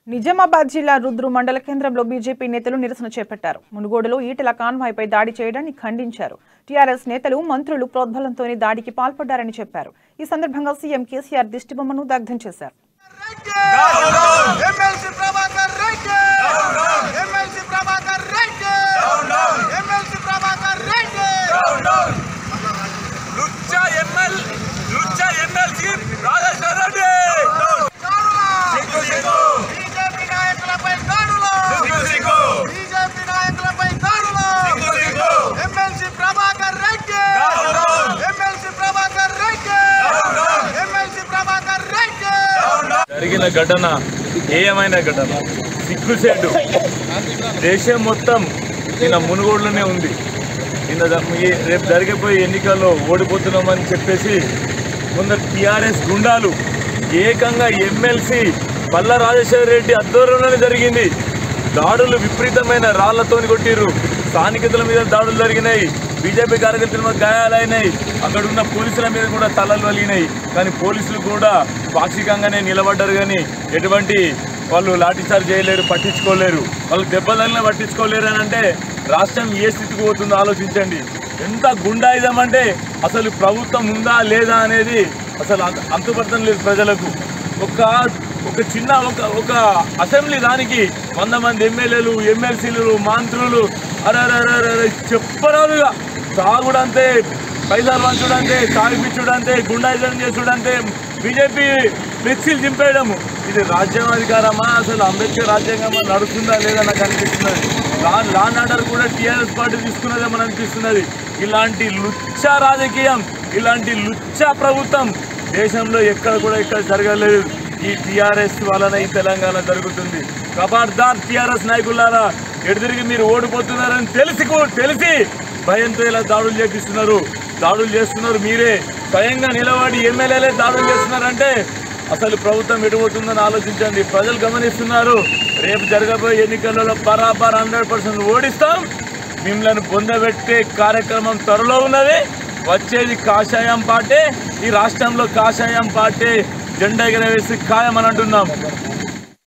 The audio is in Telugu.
నిజామాబాద్ జిల్లా రుద్రు మండల కేంద్రంలో బీజేపీ నేతలు నిరసన చేపట్టారు. మునుగోడులో ఈటెల కాన్వాయ్పై దాడి చేయడాన్ని ఖండించారు. టీఆర్ఎస్ నేతలు, మంత్రులు ప్రోద్బలంతోనే దాడికి పాల్పడ్డారని చెప్పారు. ఈ సందర్భంగా సీఎం కేసీఆర్ దిష్టిబొమ్మను దగ్ధం చేశారు. జరిగిన ఘటన ఏమైన ఘటన సిగ్గుసేటు. దేశం మొత్తం నిన్న మునుగోడులోనే ఉంది. నిన్న రేపు జరిగిపోయే ఎన్నికల్లో ఓడిపోతున్నామని చెప్పేసి కొందరు టీఆర్ఎస్ గుండాలు ఏకంగా ఎమ్మెల్సీ పల్లా రాజశేఖర రెడ్డి ఆధ్వర్యంలోనే జరిగింది. దాడులు విపరీతమైన రాళ్లతోని కొట్టిర్రు. స్థానికుల మీద దాడులు జరిగినాయి. బీజేపీ కార్యకర్తల మీద గాయాలైనాయి. అక్కడ ఉన్న పోలీసుల మీద కూడా తలలు వలిగినాయి. కానీ పోలీసులు కూడా పాక్షికంగానే నిలబడ్డారు. కానీ ఎటువంటి వాళ్ళు లాఠీచార్జ్ చేయలేరు, పట్టించుకోలేరు. వాళ్ళు దెబ్బలన్నా పట్టించుకోలేరు అని అంటే రాష్ట్రం ఏ స్థితికి పోతుందో ఆలోచించండి. ఎంత గుండాయిజం అంటే అసలు ప్రభుత్వం ఉందా లేదా అనేది అసలు అంతుపడతం లేదు ప్రజలకు. ఒక చిన్న ఒక అసెంబ్లీ దానికి 100 మంది ఎమ్మెల్యేలు, ఎమ్మెల్సీలు, మంత్రులు అరే చెప్పరాదుగా తాగుడంతే, పైసలు పంచుడంతే, తాగిపిచ్చుడంతే, గుండాయిజం చేసుడంతే, బీజేపీ ఫ్లెక్సీలు చింపేయడము. ఇది రాజ్యం అధికారమా? అసలు అంబేద్కర్ రాజ్యాంగమా నడుస్తుందా లేదా నాకు అనిపిస్తున్నది. లా అండ్ ఆర్డర్ కూడా టీఆర్ఎస్ పార్టీ తీసుకున్నదేమని అనిపిస్తున్నది. ఇలాంటి లుచ్చ రాజకీయం, ఇలాంటి లుచ్చ ప్రభుత్వం దేశంలో ఎక్కడ జరగలేదు. ఈ టీఆర్ఎస్ వలన ఈ తెలంగాణ జరుగుతుంది. ఖబర్దార్ టీఆర్ఎస్ నాయకులారా, ఎదురుగా మీరు ఓడిపోతున్నారని తెలిసి భయంతో ఇలా దాడులు చేస్తున్నారు. మీరే స్వయంగా నిలబడి ఎమ్మెల్యేలే దాడులు చేస్తున్నారంటే అసలు ప్రభుత్వం ఎటుపోతుందని ఆలోచించండి. ప్రజలు గమనిస్తున్నారు. రేపు జరగబోయే ఎన్నికలలో బరాబర్ 100% ఓడిస్తాం. మిమ్మల్ని పొందబెట్టే కార్యక్రమం త్వరలో ఉన్నది. వచ్చేది కాషాయం పార్టీ. ఈ రాష్ట్రంలో కాషాయం పార్టీ జెండా ఎగరవేసి ఖాయమని అంటున్నాం.